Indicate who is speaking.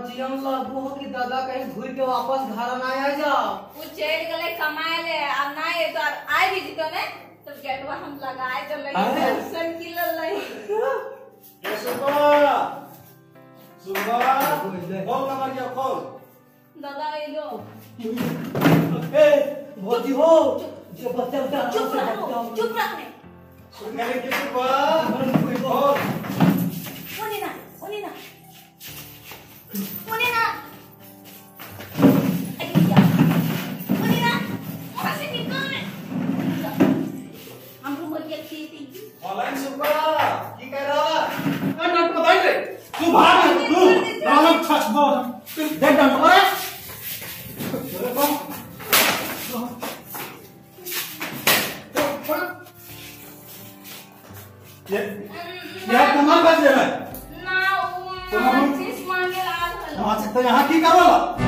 Speaker 1: जियम लगू हो कि दादा कहीं घूर के वापस घर ना आ जाओ।
Speaker 2: वो चल गले कमाए ले अब ना ये तो आए भी जीतो ने तो गेटवा हम लगाए तो लगे सन किलल नहीं।
Speaker 3: ये सुबह खोल नंबर क्या खोल।
Speaker 2: दादा ये लो
Speaker 1: ए भौजी हो जो बच्चा उठा
Speaker 2: चुप रखने
Speaker 3: सुनने की सुबह खोल।
Speaker 2: उन्हीं ना ऐसे निकल हम को मत थी
Speaker 3: ऑनलाइन सुबह की कह रहा
Speaker 1: डॉक्टर बताइए रे तू भाग तू राम छछ बो देख डॉक्टर अरे ये कमाल बात है
Speaker 2: ना वो चीज मांगे आज
Speaker 1: वहां से तो यहां की करो